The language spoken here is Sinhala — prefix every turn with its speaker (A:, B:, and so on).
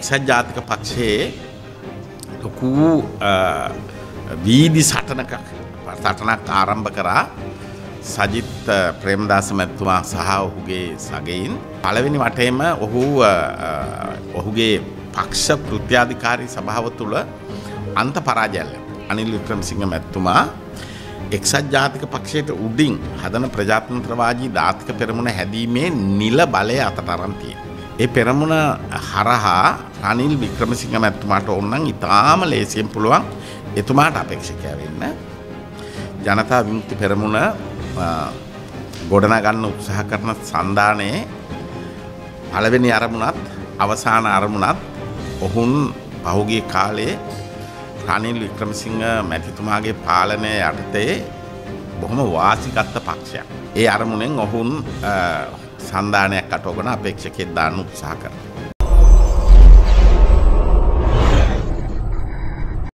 A: එක්සත් ජාතික පක්ෂයේ ලොකු වීදි සටනක් ආරම්භ කරා සජිත් ප්‍රේමදාස මැතිතුමා සහ ඔහුගේ සගයින්. පළවෙනි වටේම ඔහුගේ පක්ෂ කෘත්‍යාධිකාරී සභාව තුළ අන්ත පරාජයක් ලැබුණා. අනිල් වික්‍රමසිංහ මැතිතුමා එක්සත් ජාතික පක්ෂයට උඩින් හදන ප්‍රජාතන්ත්‍රවාදී දාතික පෙරමුණ හැදීමේ නිල බලය අතට අරන් තියෙනවා. ඒ පෙරමුණ හරහා රනිල් වික්‍රමසිංහ මැතිතුමාට ඕනනම් ඉතාම ලේසියෙන් පුළුවන් එතුමාට අපේක්ෂකයා වෙන්න. ජනතා විමුක්ති පෙරමුණ ගොඩනගා ගන්න උත්සාහ කරන සන්ධානයේ පළවෙනි අරමුණත් අවසාන අරමුණත් ඔවුන් පහුගිය කාලේ රනිල් වික්‍රමසිංහ මැතිතුමාගේ පාලනය යටතේ බොහොම වාසිගත් පක්ෂයක්. ඒ අරමුණෙන් ඔවුන් සන්ධානයක් අටවගෙන අපේක්ෂකයෙක් දාන්න උත්සාහ කරනවා.